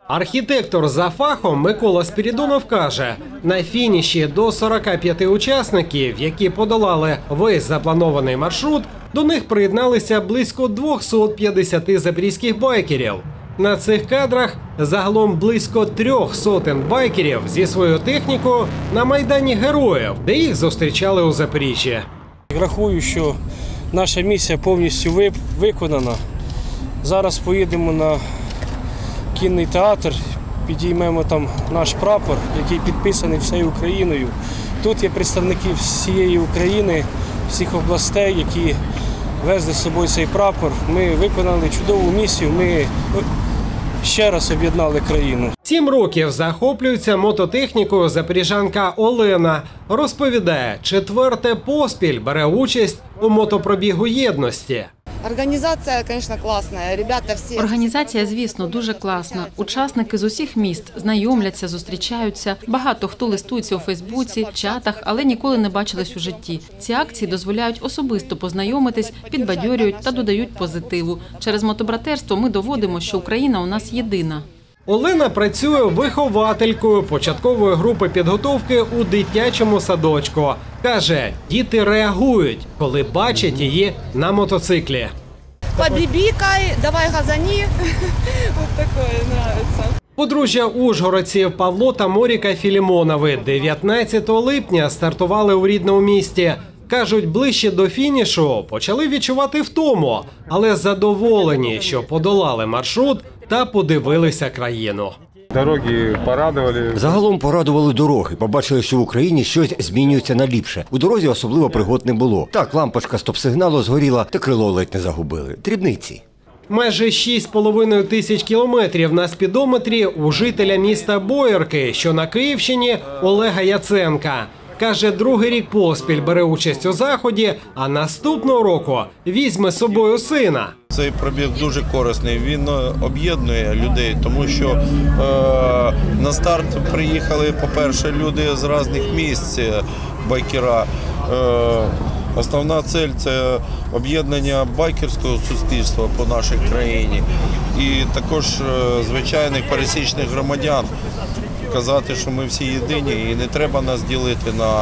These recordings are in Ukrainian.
Архітектор за фахом Микола Спірідонов каже, на фініші до 45 учасників, які подолали весь запланований маршрут, до них приєдналися близько 250 запорізьких байкерів. На цих кадрах загалом близько 300 байкерів зі своєю технікою на Майдані Героїв, де їх зустрічали у Запоріжжі. Рахую, що наша місія повністю виконана. Зараз поїдемо на кінний театр, підіймемо там наш прапор, який підписаний всією Україною. Тут є представники всієї України, всіх областей, які везли з собою цей прапор. Ми виконали чудову місію, ми ще раз об'єднали країну. 7 років захоплюється мототехнікою запоріжанка Олена. Розповідає, 4-те поспіль бере участь у мотопробігу єдності. Організація, звісно, класна. Ребята всі... Організація, звісно, дуже класна. Учасники з усіх міст знайомляться, зустрічаються. Багато хто листується у Фейсбуці, чатах, але ніколи не бачились у житті. Ці акції дозволяють особисто познайомитись, підбадьорюють та додають позитиву. Через мотобратерство ми доводимо, що Україна у нас єдина. Олена працює вихователькою початкової групи підготовки у дитячому садочку. Каже, діти реагують, коли бачать її на мотоциклі. Побібікай, давай газані. Ось таке подобається. Подружжя ужгородців Павло та Моріка Філімонови 19 липня стартували у рідному місті. Кажуть, ближче до фінішу почали відчувати втому, але задоволені, що подолали маршрут та подивилися країну. Дороги порадували. Загалом порадували дороги. Побачили, що в Україні щось змінюється на ліпше. У дорозі особливо пригод не було. Так, лампочка стоп-сигналу згоріла, та крило ледь не загубили. Дрібниці. Майже 6,5 тисяч кілометрів на спідометрі у жителя міста Боярки, що на Київщині, Олега Яценка. Каже, другий рік поспіль бере участь у заході, а наступного року візьме з собою сина. Цей пробіг дуже корисний, він об'єднує людей, тому що на старт приїхали, по-перше, люди з різних місць, байкера. Основна ціль – це об'єднання байкерського суспільства по нашій країні і також звичайних пересічних громадян. Казати, що ми всі єдині і не треба нас ділити на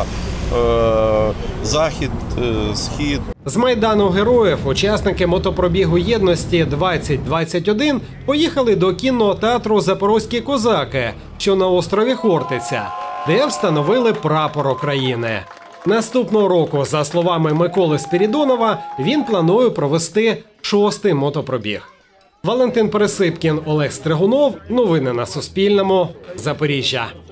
захід, схід. З Майдану Героїв учасники мотопробігу єдності 2021 поїхали до кінного театру «Запорозькі козаки», що на острові Хортиця, де встановили прапор України. Наступного року, за словами Миколи Спірідонова, він планує провести 6-й мотопробіг. Валентин Пересипкін, Олег Стригунов. Новини на Суспільному. Запоріжжя.